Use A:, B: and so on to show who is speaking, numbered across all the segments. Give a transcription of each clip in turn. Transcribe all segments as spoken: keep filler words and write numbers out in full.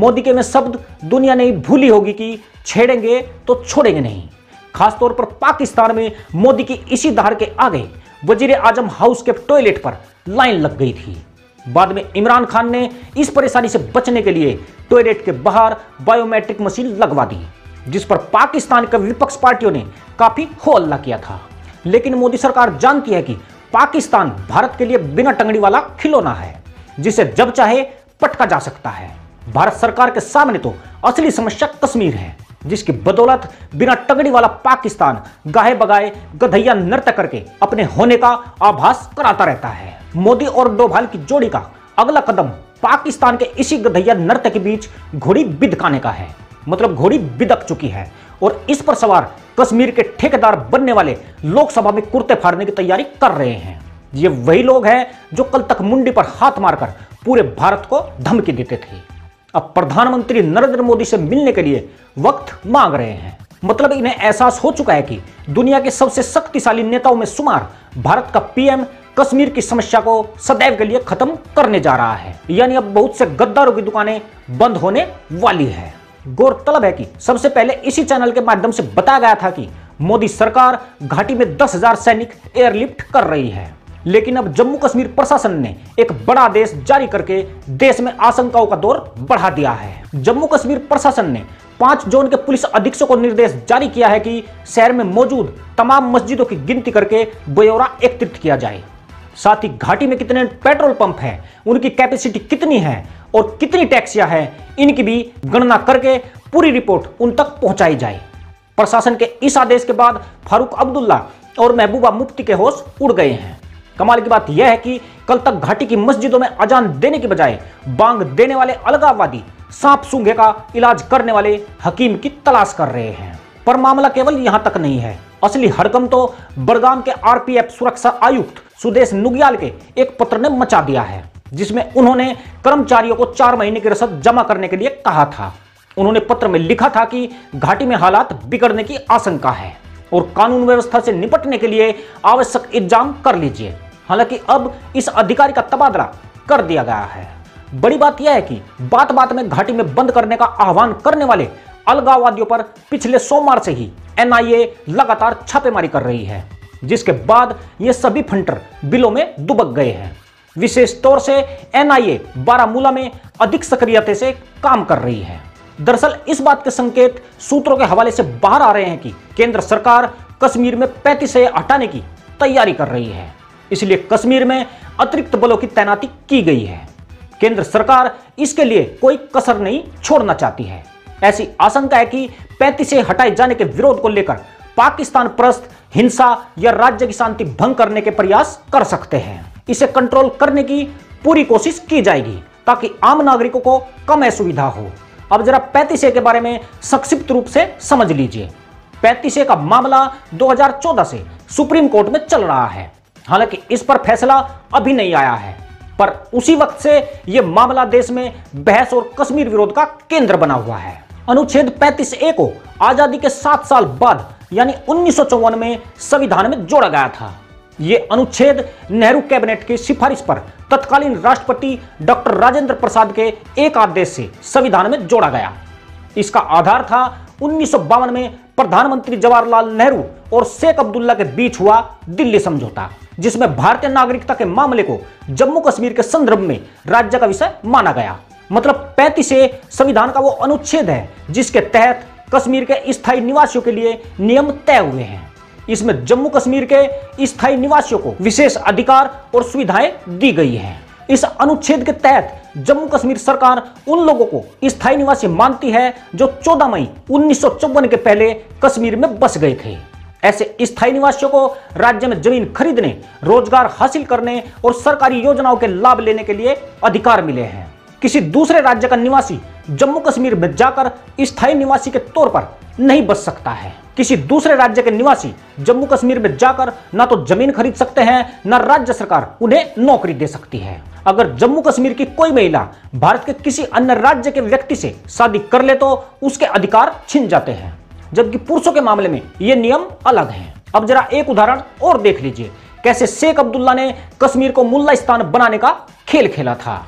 A: मोदी के में शब्द दुनिया नहीं भूली होगी कि छेड़ेंगे तो छोड़ेंगे नहीं। खासतौर पर पाकिस्तान में मोदी की इसी धार के आगे वजीर आजम हाउस के टॉयलेट पर लाइन लग गई थी। बाद में इमरान खान ने इस परेशानी से बचने के लिए टॉयलेट के बाहर बायोमेट्रिक मशीन लगवा दी, जिस पर पाकिस्तान के विपक्ष पार्टियों ने काफी हो हल्ला किया था। लेकिन मोदी सरकार जानती है कि पाकिस्तान भारत के लिए बिना टंगड़ी वाला खिलौना है, जिसे जब चाहे पटका जा सकता है। भारत सरकार के सामने तो असली समस्या कश्मीर है, जिसकी बदौलत बिना टंगड़ी वाला पाकिस्तान गाहे बगाए गधैया नृत्य करके अपने होने का आभास कराता रहता है। मोदी और डोभाल की जोड़ी का अगला कदम पाकिस्तान के इसी गधैया नृत्य के बीच घोड़ी बिदकाने का है। मतलब घोड़ी बिदक चुकी है और इस पर सवार कश्मीर के ठेकेदार बनने वाले लोकसभा में कुर्ते फाड़ने की तैयारी कर रहे हैं। ये वही लोग हैं जो कल तक मुंडी पर हाथ मारकर पूरे भारत को धमकी देते थे, अब प्रधानमंत्री नरेंद्र मोदी से मिलने के लिए वक्त मांग रहे हैं। मतलब इन्हें एहसास हो चुका है कि दुनिया के सबसे शक्तिशाली नेताओं में शुमार भारत का पीएम कश्मीर की समस्या को सदैव के लिए खत्म करने जा रहा है। यानी अब बहुत से गद्दारों की दुकानें बंद होने वाली है। गौरतलब है कि सबसे पहले इसी चैनल के माध्यम से बताया गया था कि मोदी सरकार घाटी में दस हजार सैनिक एयरलिफ्ट कर रही है, लेकिन अब जम्मू कश्मीर प्रशासन ने एक बड़ा आदेश जारी करके देश में आशंकाओं का दौर बढ़ा दिया है। जम्मू कश्मीर प्रशासन ने पांच जोन के पुलिस अधीक्षकों को निर्देश जारी किया है कि शहर में मौजूद तमाम मस्जिदों की गिनती करके ब्यौरा एकत्रित किया जाए। साथ ही घाटी में कितने पेट्रोल पंप हैं, उनकी कैपेसिटी कितनी है और कितनी टैक्सियां हैं, इनकी भी गणना करके पूरी रिपोर्ट उन तक पहुंचाई जाए। प्रशासन के इस आदेश के बाद फारूक अब्दुल्ला और महबूबा मुफ्ती के होश उड़ गए हैं। कमाल की बात यह है कि कल तक घाटी की मस्जिदों में अजान देने के बजाय बांग देने वाले अलगाववादी सांप सूंघे का इलाज करने वाले हकीम की तलाश कर रहे हैं। पर मामला केवल यहां तक नहीं है। असली हड़कंप तो बड़गाम के आरपीएफ सुरक्षा आयुक्त सुदेश नुग्याल के एक पत्र ने मचा दिया है, जिसमें उन्होंने कर्मचारियों को चार महीने की रसद जमा करने के लिए कहा था। उन्होंने पत्र में लिखा था कि घाटी में हालात बिगड़ने की आशंका है और कानून व्यवस्था से निपटने के लिए आवश्यक इंतजाम कर लीजिए। हालांकि अब इस अधिकारी का तबादला कर दिया गया है। बड़ी बात यह है कि बात बात में घाटी में बंद करने का आह्वान करने वाले अलगाववादियों पर पिछले सोमवार से ही एनआईए लगातार छापेमारी कर रही है, जिसके बाद ये सभी फंटर बिलों में दुबक गए हैं। विशेष तौर से एनआईए बारामूला में अधिक सक्रियता से काम कर रही है। दरअसल इस बात के संकेत सूत्रों के हवाले से बाहर आ रहे हैं कि केंद्र सरकार कश्मीर में पैंतीस से हटाने की तैयारी कर रही है, इसलिए कश्मीर में अतिरिक्त बलों की तैनाती की गई है। केंद्र सरकार इसके लिए कोई कसर नहीं छोड़ना चाहती है। ऐसी आशंका है कि पैंतीस से हटाए जाने के विरोध को लेकर पाकिस्तान परस्त हिंसा या राज्य की शांति भंग करने के प्रयास कर सकते हैं। इसे कंट्रोल करने की पूरी कोशिश की जाएगी ताकि आम नागरिकों को कम असुविधा हो। अब जरा पैंतीस ए के बारे में संक्षिप्त रूप से समझ लीजिए। पैंतीस ए का मामला दो हज़ार चौदह से सुप्रीम कोर्ट में चल रहा है। हालांकि इस पर फैसला अभी नहीं आया है, पर उसी वक्त से यह मामला देश में बहस और कश्मीर विरोध का केंद्र बना हुआ है। अनुच्छेद पैंतीस ए को आजादी के सात साल बाद यानी उन्नीस सौ चौवन में संविधान में जोड़ा गया था। यह अनुच्छेद नेहरू कैबिनेट की सिफारिश पर तत्कालीन राष्ट्रपति डॉक्टर राजेंद्र प्रसाद के एक आदेश से संविधान में जोड़ा गया। इसका आधार था उन्नीस सौ बावन में प्रधानमंत्री जवाहरलाल नेहरू और शेख अब्दुल्ला के बीच हुआ दिल्ली समझौता, जिसमें भारतीय नागरिकता के मामले को जम्मू कश्मीर के संदर्भ में राज्य का विषय माना गया। मतलब पैंतीस ए संविधान का वो अनुच्छेद है जिसके तहत कश्मीर के स्थायी निवासियों के लिए नियम तय हुए हैं। इसमें जम्मू कश्मीर के स्थायी निवासियों को विशेष अधिकार और सुविधाएं दी गई हैं। इस अनुच्छेद के तहत जम्मू कश्मीर सरकार उन लोगों को स्थायी निवासी मानती है जो चौदह मई उन्नीस सौ चौवन के पहले कश्मीर में बस गए थे। ऐसे स्थायी निवासियों को राज्य में जमीन खरीदने, रोजगार हासिल करने और सरकारी योजनाओं के लाभ लेने के लिए अधिकार मिले हैं। किसी दूसरे राज्य का निवासी जम्मू कश्मीर में जाकर स्थायी निवासी के तौर पर नहीं बस सकता है। किसी दूसरे राज्य के निवासी जम्मू कश्मीर में जाकर ना तो जमीन खरीद सकते हैं, ना राज्य सरकार उन्हें नौकरी दे सकती है। अगर जम्मू कश्मीर की कोई महिला भारत के किसी अन्य राज्य के व्यक्ति से शादी कर ले तो उसके अधिकार छिन जाते हैं, जबकि पुरुषों के मामले में ये नियम अलग हैं। अब जरा एक उदाहरण और देख लीजिए, कैसे शेख अब्दुल्ला ने कश्मीर को मुल्लाइस्तान बनाने का खेल खेला था।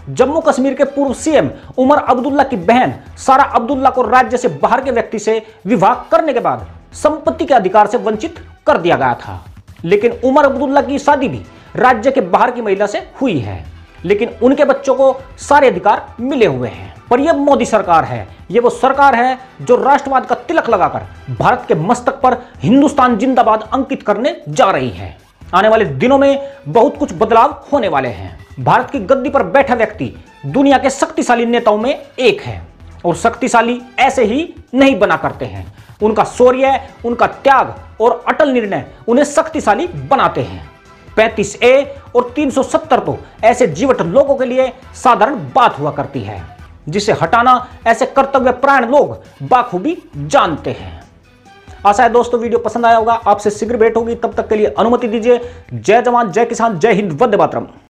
A: जम्मू कश्मीर के पूर्व सीएम उमर अब्दुल्ला की बहन सारा अब्दुल्ला को राज्य से बाहर के व्यक्ति से विवाह करने के बाद संपत्ति के अधिकार से वंचित कर दिया गया था। लेकिन उमर अब्दुल्ला की शादी भी राज्य के बाहर की महिला से हुई है, लेकिन उनके बच्चों को सारे अधिकार मिले हुए हैं। पर यह मोदी सरकार है, यह वो सरकार है जो राष्ट्रवाद का तिलक लगाकर भारत के मस्तक पर हिंदुस्तान जिंदाबाद अंकित करने जा रही है। आने वाले दिनों में बहुत कुछ बदलाव होने वाले हैं। भारत की गद्दी पर बैठा व्यक्ति दुनिया के शक्तिशाली नेताओं में एक है, और शक्तिशाली ऐसे ही नहीं बना करते हैं। उनका शौर्य, उनका त्याग और अटल निर्णय उन्हें शक्तिशाली बनाते हैं। पैंतीस ए और तीन सौ सत्तर तो ऐसे जीवट लोगों के लिए साधारण बात हुआ करती है, जिसे हटाना ऐसे कर्तव्यपरायण लोग बाखूबी जानते हैं। आशा है दोस्तों वीडियो पसंद आया होगा। आपसे शीघ्र भेंट होगी, तब तक के लिए अनुमति दीजिए। जय जवान, जय किसान, जय हिंद, वंदे मातरम।